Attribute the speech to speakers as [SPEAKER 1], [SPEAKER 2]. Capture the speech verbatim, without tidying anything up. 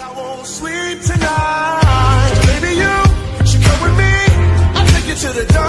[SPEAKER 1] I won't sleep tonight. Baby, you should come with me. I'll take you to the dark.